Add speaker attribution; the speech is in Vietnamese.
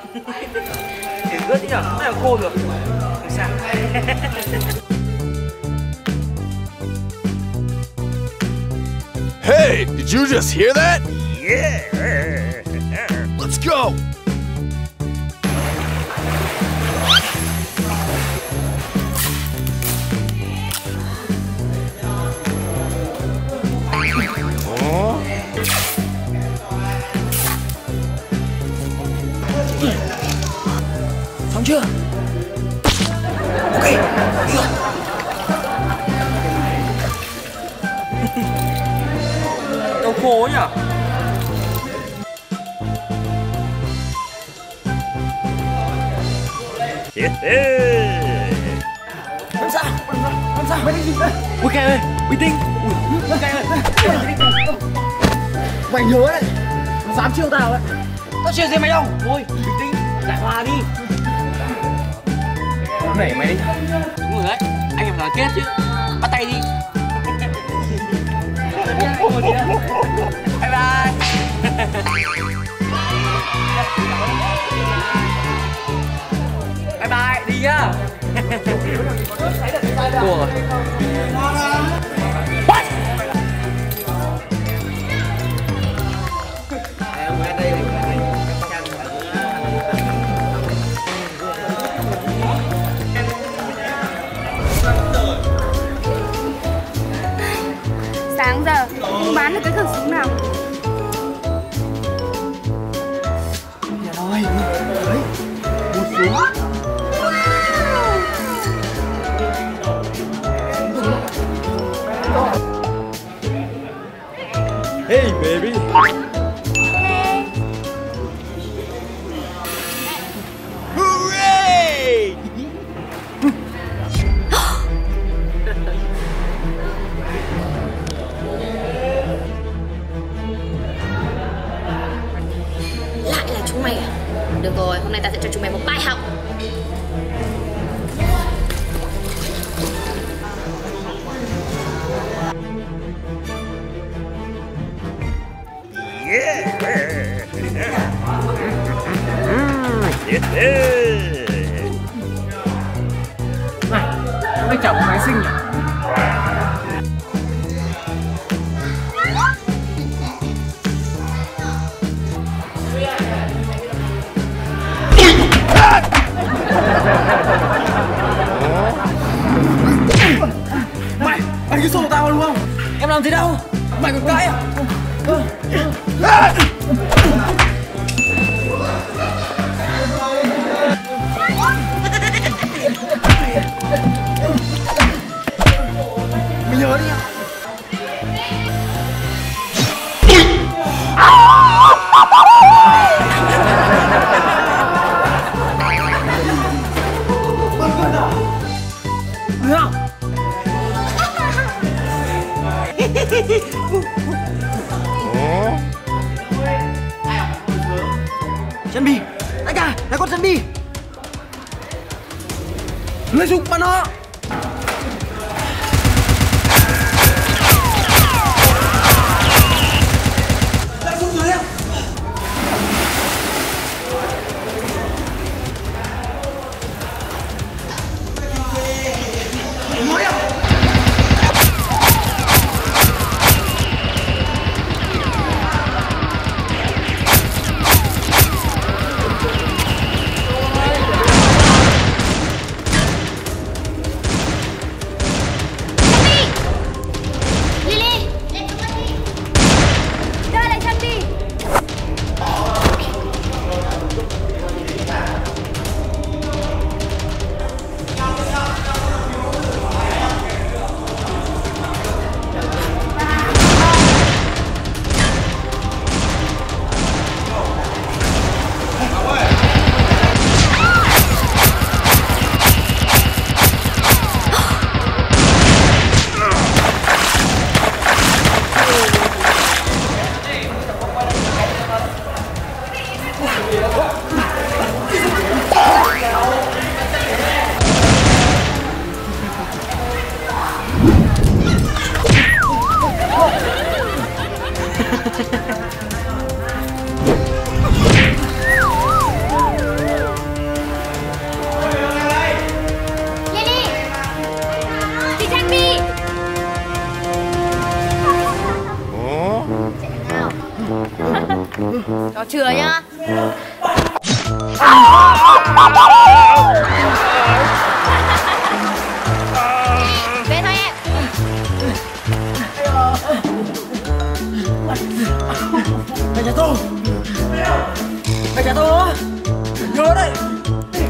Speaker 1: Để ướt tí nhở,ไม่là khô được. Không sao.
Speaker 2: Hey, did you just hear that?
Speaker 1: Yeah.
Speaker 2: Let's go.
Speaker 1: Xong chưa? Ok, được. Đâu khô nhỉ? Làm sao? Làm sao? Mày định gì đấy? Ui Kè ơi, bình tĩnh. Ui, Kè ơi. Mày nhớ đấy. Mày dám chiêu tao đấy. Tao chiêu gì mày đâu? Thôi, bình tĩnh, giải hòa đi. Nảy mày đi. Đúng rồi đấy, anh em đoàn kết chứ. Bắt tay đi. Bye bye. Bye bye, đi nhá. Thua rồi.
Speaker 3: Sáng giờ không bán được cái khẩu súng nào.
Speaker 1: Rồi, đấy, một súng. Hey baby.
Speaker 3: Hey.
Speaker 1: Hooray!
Speaker 4: Lại là chúng mày à? Được rồi, hôm nay ta sẽ cho chúng mày một bài học.
Speaker 1: Yeah.
Speaker 5: Này, anh chồng gái xinh nhỉ?
Speaker 1: Mày cứ xô tao đúng không? Em làm gì đâu? Mày còn cãi à? Mày nhớ đi nhá. Được không? Chân Bi, đại ca, là con Chân Bi. Lấy súng bắn nó. Lấy súng dưới em. Nói em.
Speaker 4: Cho chừa nhá. Về thôi em.
Speaker 1: Mày trả tôi. Mày trả tôi đó. Nhớ đấy.